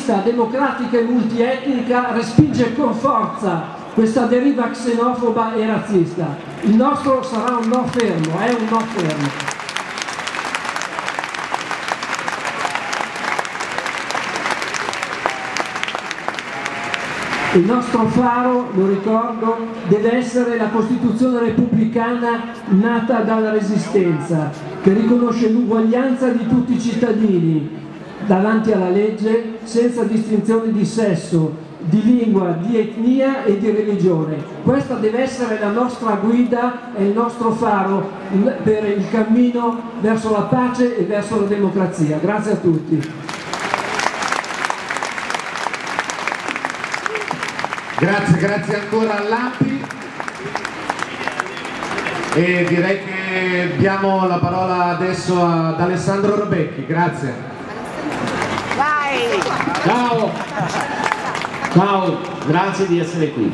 pluralista, democratica e multietnica respinge con forza questa deriva xenofoba e razzista. Il nostro sarà un no fermo, è un no fermo. Il nostro faro, lo ricordo, deve essere la Costituzione repubblicana nata dalla Resistenza, che riconosce l'uguaglianza di tutti i cittadini davanti alla legge, senza distinzione di sesso, di lingua, di etnia e di religione. Questa deve essere la nostra guida e il nostro faro per il cammino verso la pace e verso la democrazia. Grazie a tutti. Grazie ancora all'ANPI e direi che diamo la parola adesso ad Alessandro Robecchi. Grazie. Vai! Ciao! Ciao, grazie di essere qui.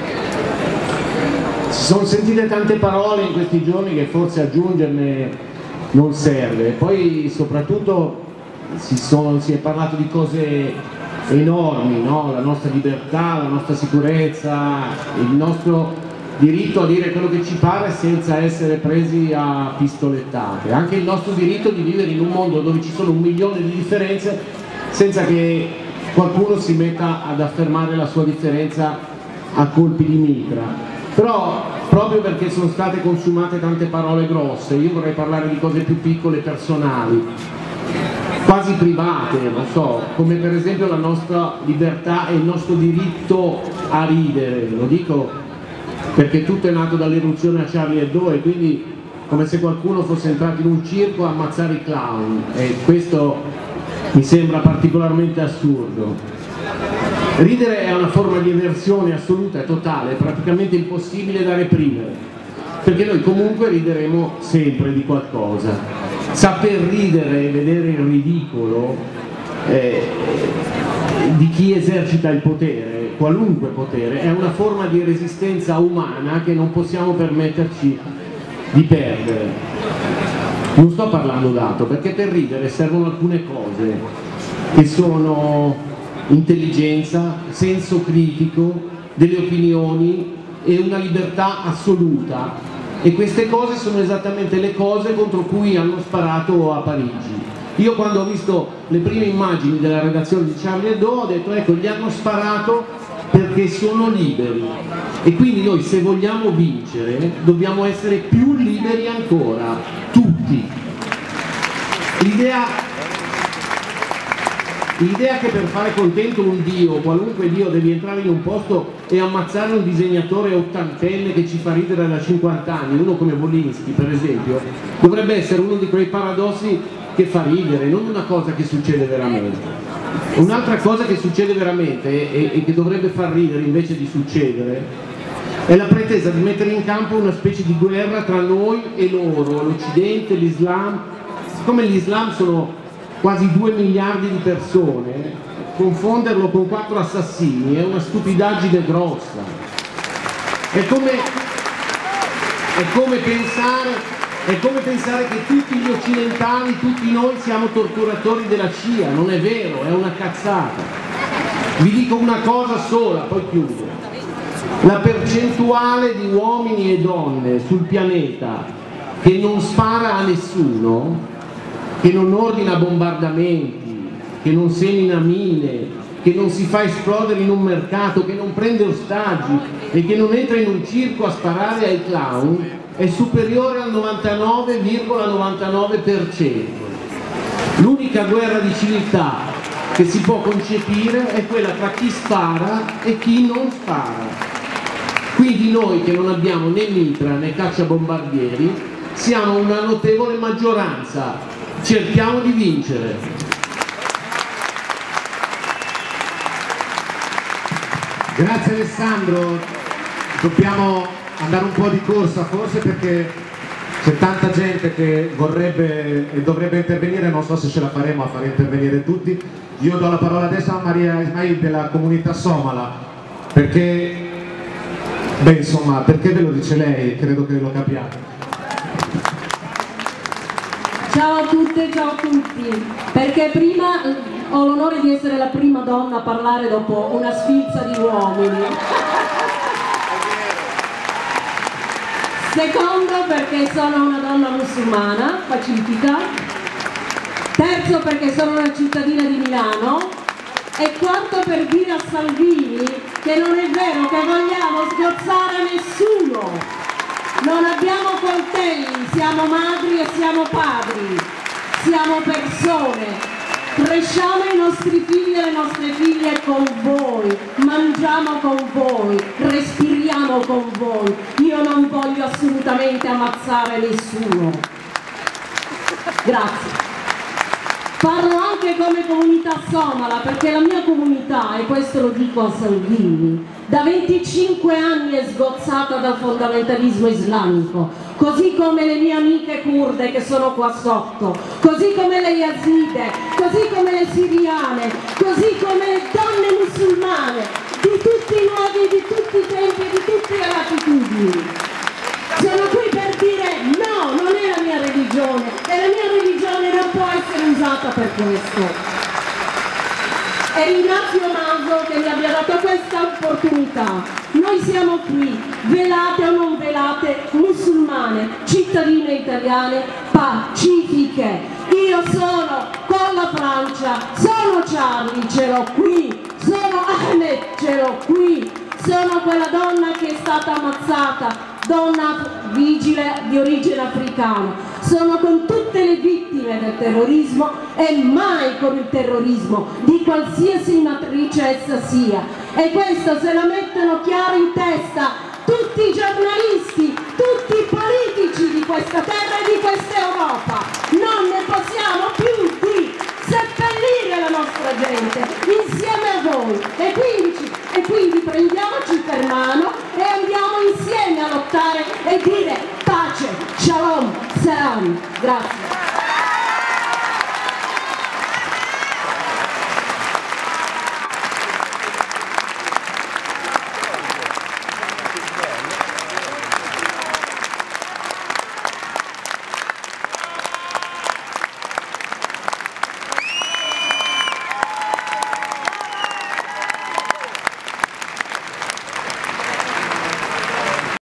Si sono sentite tante parole in questi giorni che forse aggiungerne non serve. Poi soprattutto si è parlato di cose enormi, no? La nostra libertà, la nostra sicurezza, il nostro diritto a dire quello che ci pare senza essere presi a pistolettate, anche il nostro diritto di vivere in un mondo dove ci sono 1 milione di differenze senza che qualcuno si metta ad affermare la sua differenza a colpi di mitra. Però proprio perché sono state consumate tante parole grosse, io vorrei parlare di cose più piccole e personali, quasi private, non so, come per esempio la nostra libertà e il nostro diritto a ridere. Lo dico perché tutto è nato dall'eruzione a Charlie Hebdo e quindi come se qualcuno fosse entrato in un circo a ammazzare i clown, e questo mi sembra particolarmente assurdo. Ridere è una forma di eversione assoluta e totale, praticamente impossibile da reprimere, perché noi comunque rideremo sempre di qualcosa. Saper ridere e vedere il ridicolo di chi esercita il potere, qualunque potere, è una forma di resistenza umana che non possiamo permetterci di perdere. Non sto parlando dato, perché per ridere servono alcune cose che sono intelligenza, senso critico, delle opinioni e una libertà assoluta. E queste cose sono esattamente le cose contro cui hanno sparato a Parigi. Io quando ho visto le prime immagini della redazione di Charlie Hebdo ho detto ecco, gli hanno sparato perché sono liberi, e quindi noi se vogliamo vincere dobbiamo essere più liberi ancora, tutti. L'idea che per fare contento un dio, qualunque dio, devi entrare in un posto e ammazzare un disegnatore ottantenne che ci fa ridere da 50 anni, uno come Wolinski per esempio, dovrebbe essere uno di quei paradossi che fa ridere, non una cosa che succede veramente. Un'altra cosa che succede veramente e che dovrebbe far ridere invece di succedere è la pretesa di mettere in campo una specie di guerra tra noi e loro, l'Occidente, l'Islam. Siccome l'Islam sono quasi 2 miliardi di persone, confonderlo con 4 assassini è una stupidaggine grossa. È come pensare che tutti gli occidentali, tutti noi siamo torturatori della CIA. Non è vero, è una cazzata. Vi dico una cosa sola, poi chiudo. La percentuale di uomini e donne sul pianeta che non spara a nessuno, che non ordina bombardamenti, che non semina mine, che non si fa esplodere in un mercato, che non prende ostaggi e che non entra in un circo a sparare ai clown, è superiore al 99,99%. L'unica guerra di civiltà che si può concepire è quella tra chi spara e chi non spara. Quindi noi che non abbiamo né mitra né cacciabombardieri siamo una notevole maggioranza. Cerchiamo di vincere. Grazie Alessandro, dobbiamo andare un po' di corsa forse perché c'è tanta gente che vorrebbe e dovrebbe intervenire, non so se ce la faremo a fare intervenire tutti. Io do la parola adesso a Maria Ismail della comunità somala, perché, beh insomma, perché ve lo dice lei, credo che lo capiate. Ciao a tutte, ciao a tutti, perché prima ho l'onore di essere la prima donna a parlare dopo una sfilza di uomini. Secondo, perché sono una donna musulmana, pacifica. Terzo, perché sono una cittadina di Milano. E quarto, per dire a Salvini che non è vero che vogliamo sgozzare nessuno. Non abbiamo coltelli, siamo madri e siamo padri, siamo persone. Cresciamo i nostri figli e le nostre figlie con voi, mangiamo con voi, respiriamo con voi. Io non voglio assolutamente ammazzare nessuno. Grazie. Parlo anche come comunità somala, perché la mia comunità, e questo lo dico a Salvini, da 25 anni è sgozzata dal fondamentalismo islamico, così come le mie amiche kurde che sono qua sotto, così come le yazide, così come le siriane, così come le donne musulmane, di tutti i luoghi, di tutti i tempi e di tutte le latitudini. Sono qui per dire no, non è la mia religione e la mia religione non può essere usata per questo. E ringrazio Maso che mi abbia dato questa opportunità. Noi siamo qui, velate o non velate, musulmane, cittadine italiane, pacifiche. Io sono con la Francia, sono Charlie, ce l'ho qui, sono Ahmed, ce l'ho qui, sono quella donna che è stata ammazzata, donna vigile di origine africana. Sono con tutte le vittime del terrorismo e mai con il terrorismo di qualsiasi matrice essa sia. E questo se la mettono chiaro in testa tutti i giornalisti, tutti i politici di questa terra e di questa Europa. Non ne possiamo più di seppellire la nostra gente insieme a voi. E quindi prendiamoci per mano e andiamo insieme a lottare e dire pace, shalom, salam. Grazie.